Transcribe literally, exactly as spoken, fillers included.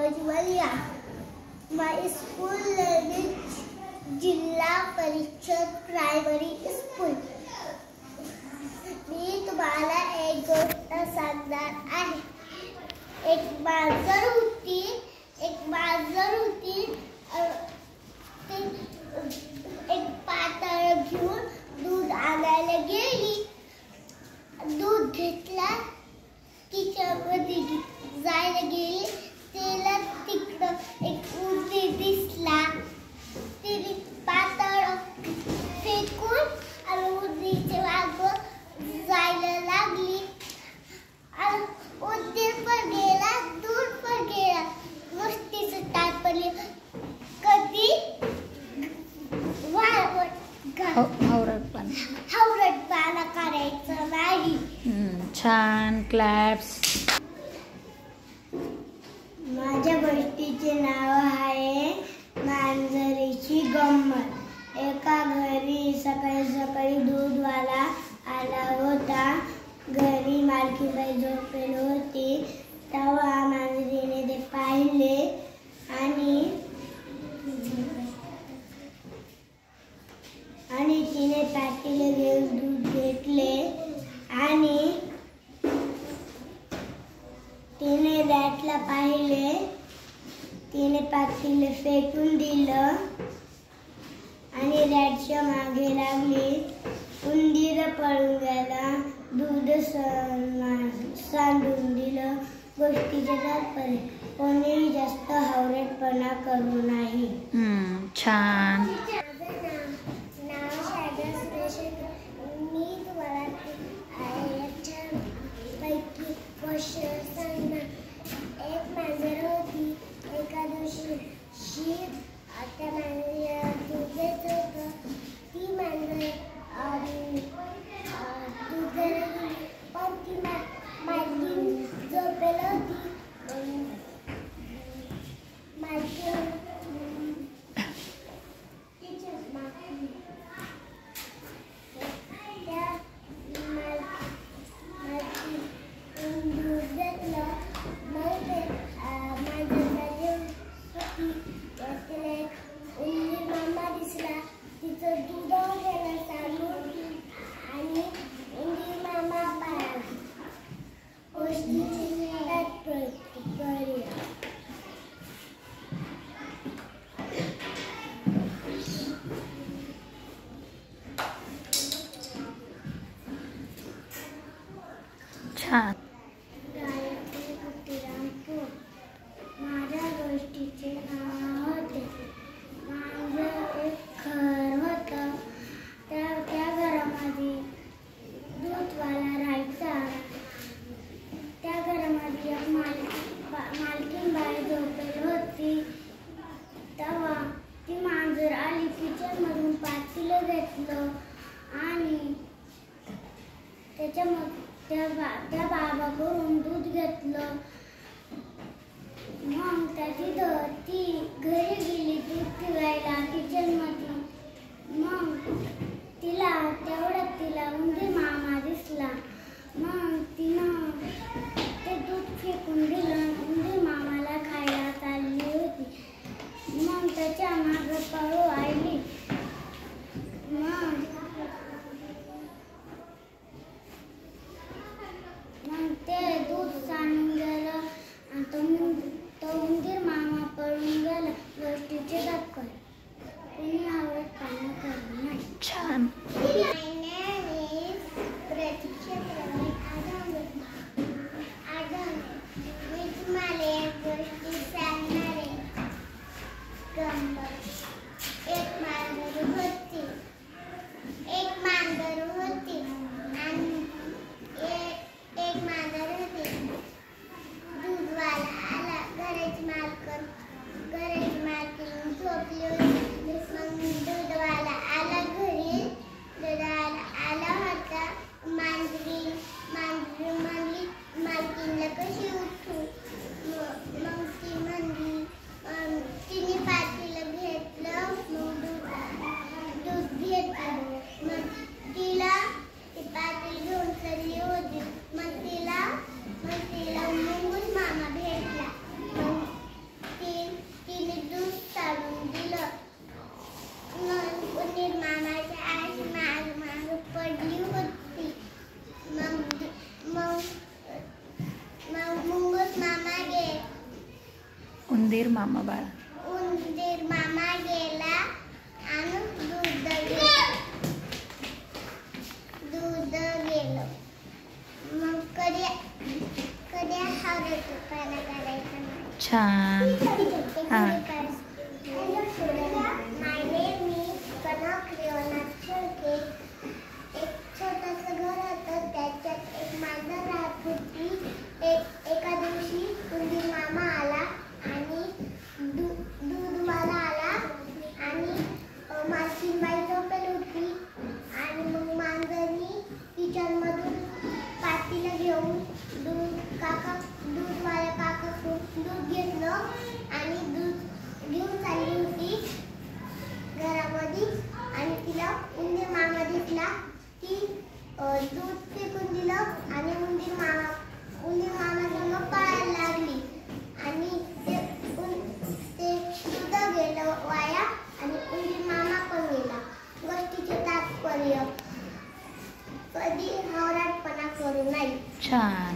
प्रज्वलिया. My school name is जिल्हा परिषद primary school. मी तुम्हाला एक गोष्ट सांगणार आहे. एक मांजर होती एक मांजर होती ती एक पातळ घेऊन दूध आणायला गेली. दूध घेतला किचनमध्ये जायला गेली. तिला तिकडं एक उंदीर दिसला. तिने पातळ फेकून आणि उंदीरच्या मागं जायला लागली. आणि उंदीर पण गेला, दूध पण गेला. मस्तीचं ताट पडली. कधी हावरटपणा हावरटपणा करायचं नाही. छान. क्लॅप्स. माझ्या गोष्टीचे नाव आहे मांजरीची गंमत. एका घरी सकाळी सकाळी दूधवाला आला होता. घरी मालकीबाई झोपेल होती. तेव्हा मांजरीने ते पाहिले आणि आणि तिने पाटीला घेऊन दूध घेतले आणि तिने रॅटला पाहिले. तिने पाटीला फेकून दिलं आणि रॅटच्या मागे लागली. उंदीर पळून गेला. दूध सांडून दिलं. गोष्टीचे तात्पर्य कोणीही जास्त हावरटपणा करू नाही. छान. मी तुम्हाला पैकी गोष्ट सांगणार. एक मांजर होती. एका दिवशी शी त्या मांजरीला दूध देत होतं. ती मांजर दूध द्यायला गेली पण ती मालकीण झोपेल होती. मालकीण दूध घेतलं. मग ते मांजरीला घेऊन होती. त्याला एक उंदीर उंदीर मामा बाळा. उंदीर मामा गेला आणि दूध गेलं दूध गेलं मग कधी कधी हावरटपणा करायचा नाही. छान. हां. My name is Kanak Levnath Shelke. एक छोटंसं घर होतं, त्याच्यात एक मांजर राहत होती. एक एका दिवशी उंदीर मामा आला आणि दू दूधवाला आला आणि अ, मालकीनबाई झोपेल होती आणि मग मांजरनी किचनमधून पातेलं घेऊन दूध काका दूधवाल्या काकाकडून दूध घेतलं आणि दूध घेऊन चालली होती घरामध्ये आणि तिला उंदीर मामा दिसला. ती अ, दूध फेकून दिलं आणि उंदीर मामा उंदीर मामा संग पळायला लागली आणि ते उं- ते दूध गेलं वाया आणि उंदीर मामा पण गेला. गोष्टीचे तात्पर्य कधी हावराटपणा करू नये. छान.